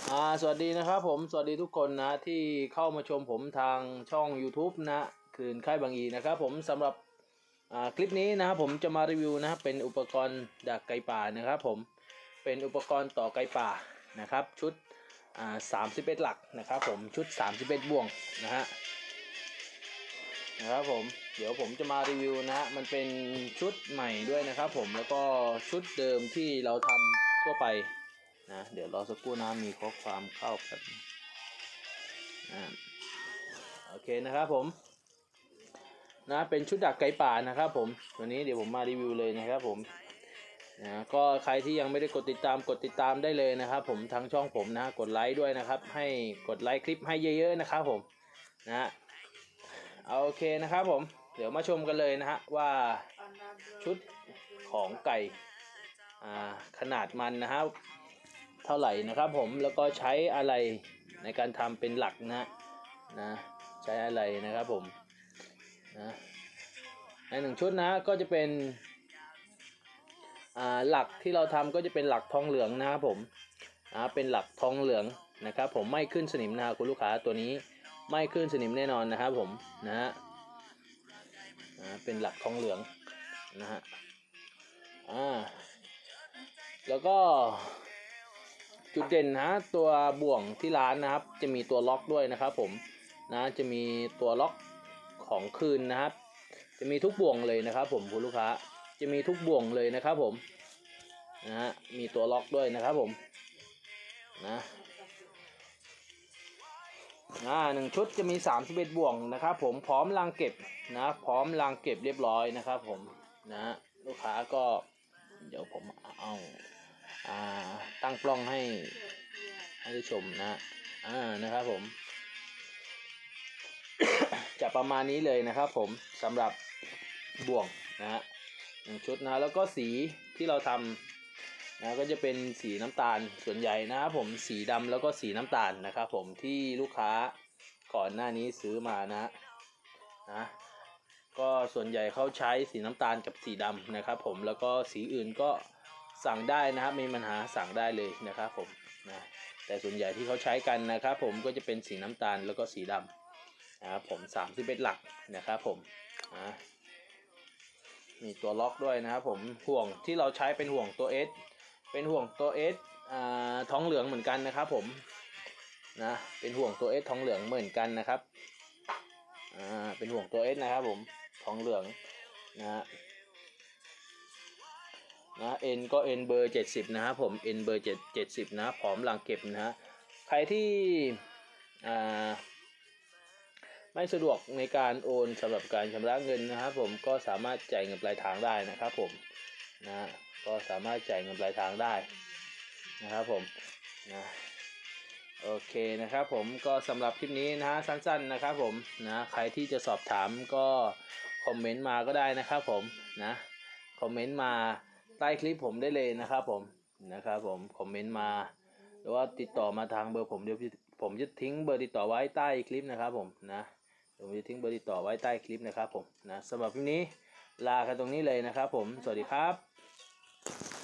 สวัสดีนะครับผมสวัสดีทุกคนนะที่เข้ามาชมผมทางช่อง YouTube นะคืนค่ายบางอีนะครับผมสำหรับคลิปนี้นะครับผมจะมารีวิวนะครับเป็นอุปกรณ์ดักไก่ป่านะครับผมเป็นอุปกรณ์ต่อไก่ป่านะครับชุด31หลักนะครับผมชุด31บ่วงนะครับผมเดี๋ยวผมจะมารีวิวนะมันเป็นชุดใหม่ด้วยนะครับผมแล้วก็ชุดเดิมที่เราทำทั่วไปนะเดี๋ยวรอสักครู่นะมีข้อความเข้าแบบโอเคนะครับผมนะเป็นชุดดักไก่ป่านะครับผมวันนี้เดี๋ยวผมมารีวิวเลยนะครับผมก็ใครที่ยังไม่ได้กดติดตามได้เลยนะครับผมทางช่องผมนะกดไลค์ด้วยนะครับให้กดไลค์คลิปให้เยอะๆนะครับผมนะโอเคนะครับผมเดี๋ยวมาชมกันเลยนะฮะว่าชุดของไก่ขนาดมันนะครับเท่าไหร่นะครับผมแล้วก็ใช้อะไรในการทำเป็นหลักนะใช้อะไรนะครับผมในหนึ่งชุดนะก็จะเป็นหลักที่เราทำก็จะเป็นหลักทองเหลืองนะครับผมเป็นหลักทองเหลืองนะครับผมไม่ขึ้นสนิมนะครับคุณลูกค้าตัวนี้ไม่ขึ้นสนิมแน่นอนนะครับผมเป็นหลักทองเหลืองนะฮะแล้วก็จุดเด่นนะตัวบ่วงที่ร้านนะครับจะมีตัวล็อกด้วยนะครับผมจะมีตัวล็อกของคืนนะครับจะมีทุกบ่วงเลยนะครับผมคุณลูกค้าจะมีทุกบ่วงเลยนะครับผมมีตัวล็อกด้วยนะครับผมหนึ่งชุดจะมี31บ่วงนะครับผมพร้อมรางเก็บพร้อมรางเก็บเรียบร้อยนะครับผมลูกค้าก็เดี๋ยวผมเอาตั้งกล้องให้ได้ชมนะครับผม จะประมาณนี้เลยนะครับผมสำหรับบ่วงหนึ่งชุดแล้วก็สีที่เราทำก็จะเป็นสีน้ำตาลส่วนใหญ่นะครับผมสีดำแล้วก็สีน้ำตาลนะครับผมที่ลูกค้าก่อนหน้านี้ซื้อมาก็ส่วนใหญ่เขาใช้สีน้ำตาลกับสีดำนะครับผมแล้วก็สีอื่นก็สั่งได้นะครับมีปัญหาสั่งได้เลยนะครับผมแต่ส่วนใหญ่ที่เขาใช้กันนะครับผมก็จะเป็นสีน้ำตาลแล้วก็สีดำนะครับผม31หลักนะครับผมมีตัวล็อกด้วยนะครับผมห่วงที่เราใช้เป็นห่วงตัว S เป็นห่วงตัว S ทองเหลืองเหมือนกันนะครับผมเป็นห่วงตัว S ทองเหลืองเหมือนกันนะครับเป็นห่วงตัว S นะครับผมทองเหลืองN ก็ N เบอร์70นะครับผม N เบอร์70นะพร้อมรางเก็บใครที่ไม่สะดวกในการโอนสำหรับการชำระเงินนะครับผมก็สามารถจ่ายเงินปลายทางได้นะครับผมก็สามารถจ่ายเงินปลายทางได้นะครับผมโอเคนะครับผมก็สำหรับคลิปนี้สั้นๆนะครับผมใครที่จะสอบถามก็คอมเมนต์มาก็ได้นะครับผมคอมเมนต์มาใต้คลิปผมได้เลยนะครับผมคอมเมนต์มาหรือว่าติดต่อมาทางเบอร์ผมเดี๋ยวผมจะทิ้งเบอร์ติดต่อไว้ใต้คลิปนะครับผมผมจะทิ้งเบอร์ติดต่อไว้ใต้คลิปนะครับผมสำหรับคลิปนี้ลากันตรงนี้เลยนะครับผมสวัสดีครับ